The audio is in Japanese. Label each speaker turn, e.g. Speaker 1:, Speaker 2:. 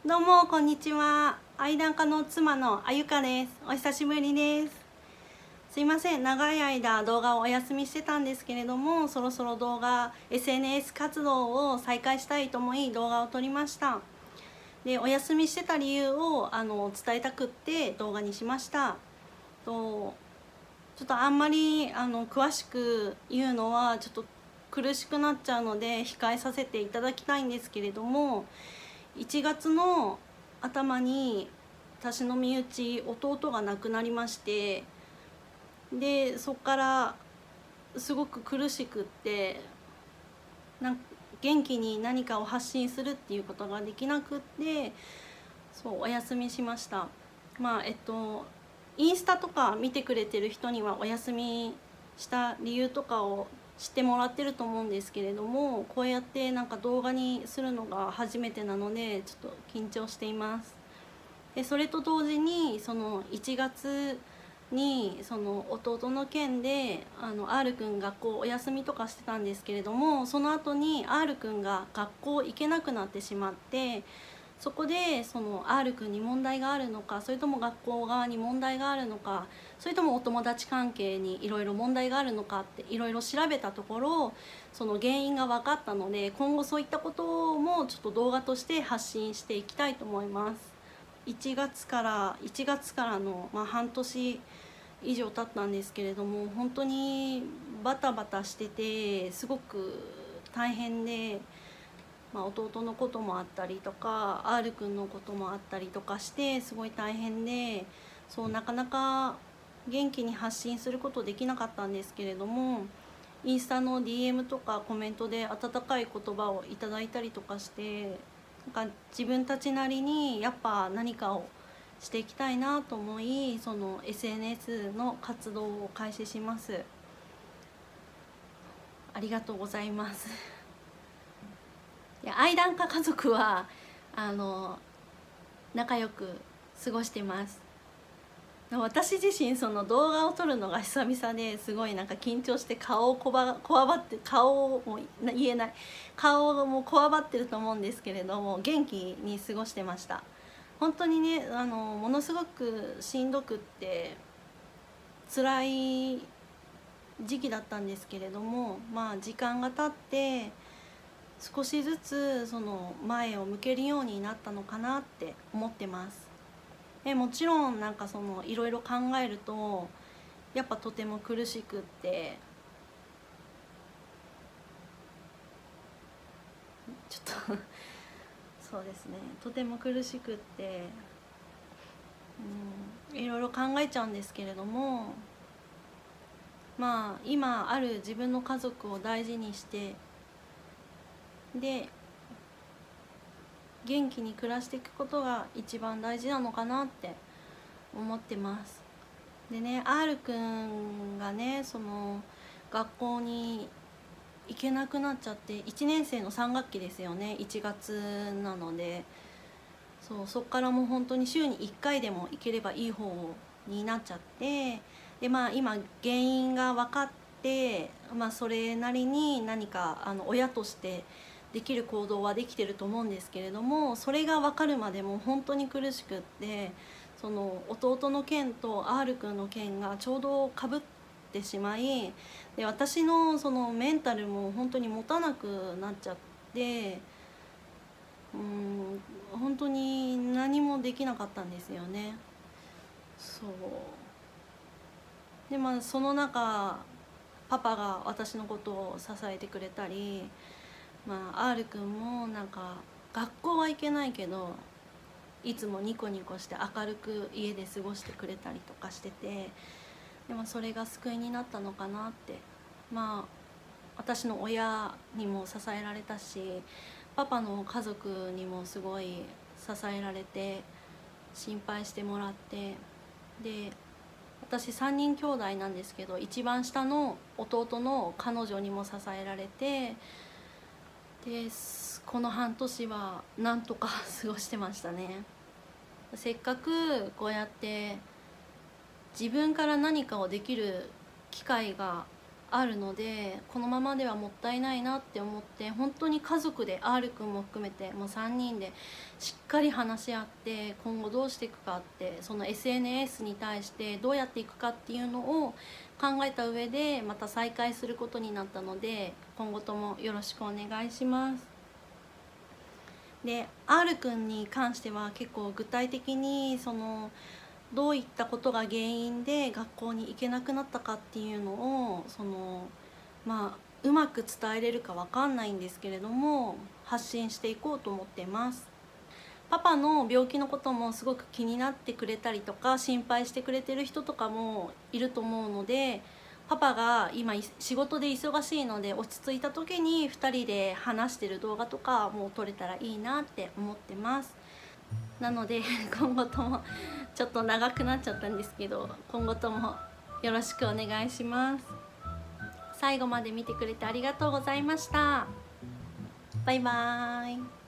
Speaker 1: どうもこんにちは。愛談家の妻のあゆかです。お久しぶりです。すいません、長い間動画をお休みしてたんですけれども、そろそろSNS 活動を再開したいと思い動画を撮りました。で、お休みしてた理由を伝えたくって動画にしました。ちょっとあんまり詳しく言うのはちょっと苦しくなっちゃうので控えさせていただきたいんですけれども、1月の頭に私の身内弟が亡くなりまして、でそこからすごく苦しくって元気に何かを発信するっていうことができなくって、そうお休みしました。インスタとか見てくれてる人にはお休みした理由とかを知ってもらってると思うんですけれども、こうやって動画にするのが初めてなのでちょっと緊張しています。でそれと同時にその1月にその弟の件でR 君学校お休みとかしてたんですけれども、その後に R 君が学校行けなくなってしまって、そこでその R 君に問題があるのか、それとも学校側に問題があるのか、それともお友達関係にいろいろ問題があるのかっていろいろ調べたところ、その原因が分かったので、今後そういったこともちょっと動画として発信していきたいと思います。1月からの、半年以上経ったんですけれども、本当にバタバタしててすごく大変で、弟のこともあったりとか R 君のこともあったりとかしてすごい大変で、そうなかなか元気に発信することできなかったんですけれども、インスタの DM とかコメントで温かい言葉をいただいたりとかして、自分たちなりにやっぱ何かをしていきたいなと思い、その SNS の活動を開始します。ありがとうございます。愛談家家族は仲良く過ごしてます。私自身その動画を撮るのが久々ですごい緊張して顔をこわばって顔も言えない顔もこわばってると思うんですけれども、元気に過ごしてました。本当にねものすごくしんどくって辛い時期だったんですけれども、時間が経って少しずつその前を向けるようになったのかなって思ってます。でもちろんそのいろいろ考えるとやっぱとても苦しくってちょっとそうですね、とても苦しくっていろいろ考えちゃうんですけれども、今ある自分の家族を大事にしてで元気に暮らしていくことが一番大事なのかなって思ってます。でね、 R くんがねその学校に行けなくなっちゃって、1年生の3学期ですよね、1月なので、そっからもう本当に週に1回でも行ければいい方になっちゃって、で今原因が分かって、それなりに何か親としてできる行動はできてると思うんですけれども、それが分かるまでも本当に苦しくって、その弟の件と R 君の件がちょうどかぶってしまい、で私のそのメンタルも本当に持たなくなっちゃって、本当に何もできなかったんですよね。そうでその中パパが私のことを支えてくれたり、R 君も学校は行けないけどいつもニコニコして明るく家で過ごしてくれたりとかしてて、でもそれが救いになったのかなって。私の親にも支えられたし、パパの家族にもすごい支えられて心配してもらって、で私3人兄弟なんですけど、一番下の弟の彼女にも支えられて、でこの半年はなんとか過ごしてましたね。せっかくこうやって自分から何かをできる機会があるので、このままではもったいないなって思って、本当に家族で R くんも含めてもう3人でしっかり話し合って、今後どうしていくかって、その SNS に対してどうやっていくかっていうのを考えた上でまた再開することになったので、今後ともよろしくお願いします。で R くんに関しては結構具体的にどういったことが原因で学校に行けなくなったかっていうのをうまく伝えれるかわかんないんですけれども、発信していこうと思ってます。パパの病気のこともすごく気になってくれたりとか心配してくれてる人とかもいると思うので、パパが今仕事で忙しいので落ち着いた時に2人で話してる動画とかも撮れたらいいなって思ってます。なので今後ともちょっと長くなっちゃったんですけど、今後ともよろしくお願いします。最後まで見てくれてありがとうございました。バイバーイ。